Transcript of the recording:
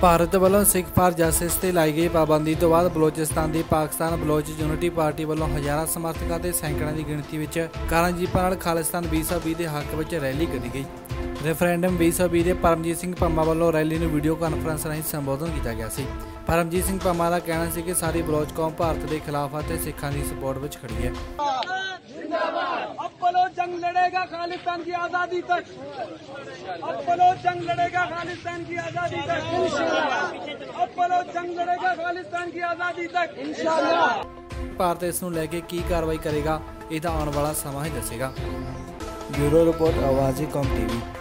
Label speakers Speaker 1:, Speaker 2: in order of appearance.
Speaker 1: ਭਾਰਤ ਵੱਲੋਂ ਸਿੱਖ for justice ਤੇ ਲਾਈ ਗਈ ਪਾਬੰਦੀ ਤੋਂ ਬਾਅਦ ਬਲੋਚਿਸਤਾਨ ਦੀ ਪਾਕਿਸਤਾਨ ਬਲੋਚ ਯੂਨਿਟੀ ਪਾਰਟੀ ਵੱਲੋਂ ਹਜ਼ਾਰਾਂ ਸਮਰਥਕਾਂ ਤੇ ਸੈਂਕੜਿਆਂ ਦੀ ਗਿਣਤੀ ਵਿੱਚ ਕਾਰਾਂ ਜੀਪਾਂ ਨਾਲ ਖਾਲਿਸਤਾਨ 2020 ਦੇ ਹੱਕ ਵਿੱਚ ਰੈਲੀ ਕੱਢੀ ਗਈ। ਰੈਫਰੈਂਡਮ 2020 ਦੇ ਪਰਮਜੀਤ ਸਿੰਘ ਪੰਮਾ ਵੱਲੋਂ ਰੈਲੀ ਨੂੰ ਵੀਡੀਓ ਕਾਨਫਰੰਸ ਰਾਹੀਂ ਸੰਬੋਧਨ ਕੀਤਾ ਗਿਆ ਸੀ। ਪਰਮਜੀਤ ਸਿੰਘ ਪੰਮਾ ਦਾ ਕਹਿਣਾ ਸੀ ਕਿ ਸਾਰੀ ਬਲੋਚ ਕੌਮ ਭਾਰਤ ਦੇ ਖਿਲਾਫ ਅਤੇ ਸਿੱਖਾਂ ਦੀ ਸਪੋਰਟ ਵਿੱਚ ਖੜੀ है।
Speaker 2: अब बलोच जंग लड़ेगा खालिस्तान की आज़ादी तक। अब बलोच जंग लड़ेगा खालिस्तान की आज़ादी तक इंशाअल्लाह। अब बलोच जंग लड़ेगा खालिस्तान की आज़ादी तक इंशाअल्लाह।
Speaker 1: ਭਾਰਤ ਇਸ ਨੂੰ ਲੈ ਕੇ ਕੀ ਕਾਰਵਾਈ ਕਰੇਗਾ, ਇਹਦਾ ਆਉਣ ਵਾਲਾ ਸਮਾਂ ਹੀ ਦੱਸੇਗਾ। ਬਿਊਰੋ ਰਿਪੋਰਟ ਆਵਾਜ਼ ਕੌਮ TV।